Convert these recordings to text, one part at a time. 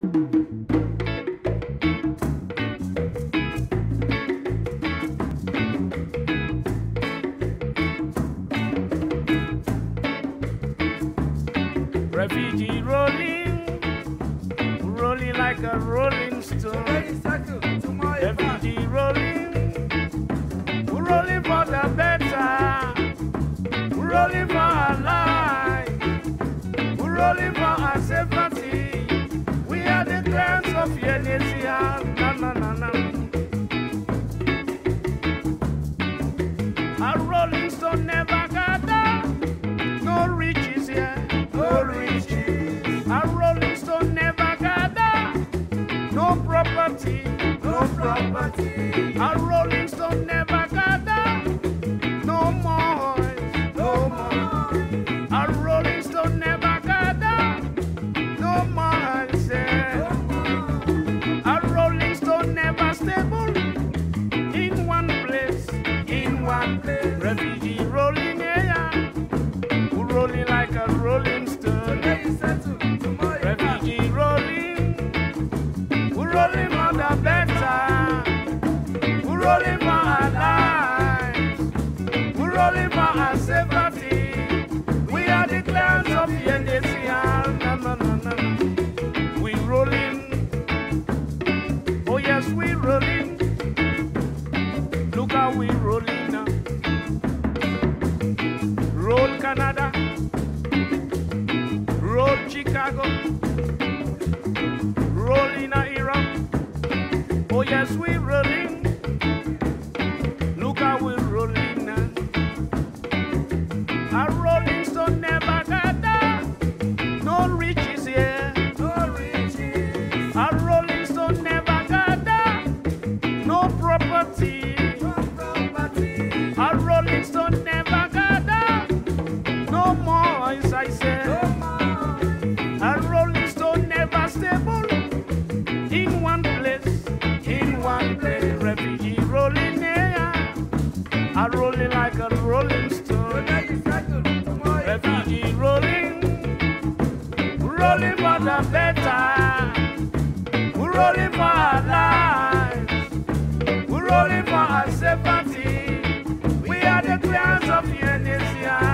Refugee rolling, rolling like a rolling stone. Refugee rolling, rolling for the better, rolling for our life, rolling for our safety. We are the clans of Yenesia. Na na na na. A rolling stone never gather, no riches here. No riches. A rolling stone never gather. No property. No property. A rolling stone never gather. No more. No more. A rolling stone never gather. No more. A rolling stone never stable. In one place. In one place. Refugee rolling, yeah. Rolling like a rolling stone. Refugee rolling, we're rolling for the better. We're rolling for our lives. We're rolling for our safety. We are the clans of the NDCR. No, no, no, no. We're rolling. Oh yes, we're rolling. Look how we're rolling now. Roll Canada, roll Chicago, roll in Iraq. Oh yes, we're rolling. Look how we're rolling now. A rolling stone never gather, no riches here. No riches. A rolling stone never gather, no property. No property. A rolling stone never gather. No more, as I said. No more. A rolling stone never stable. In one place. In one place. Refugee rolling, yeah. A rolling like a rolling stone. Refugee rolling. Rolling for the better. We're rolling for our lives. We're rolling for our safety. We are the clans of Yenesia.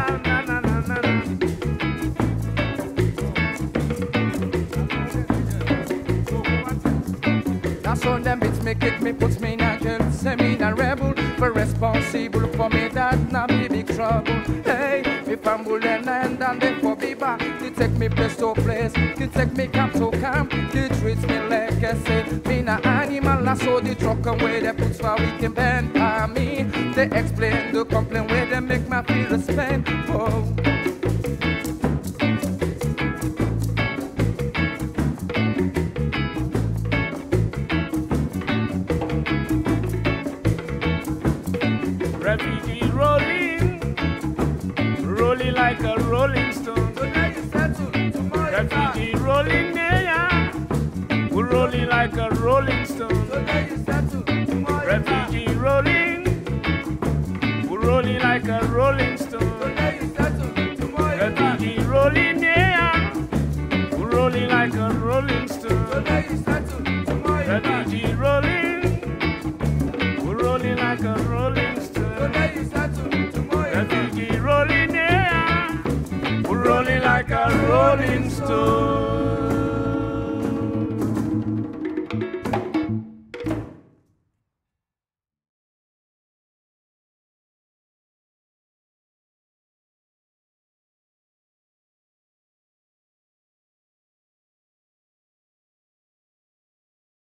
So them bits me kick me, puts me in a jail, send me in a rebel. For responsible for me that now be big trouble. Hey, if I'm bullying and they for be back, they take me place to place, they take me camp to camp, they treat me like I say, me na animal, na so they truck away, they put for we can bend by me. They explain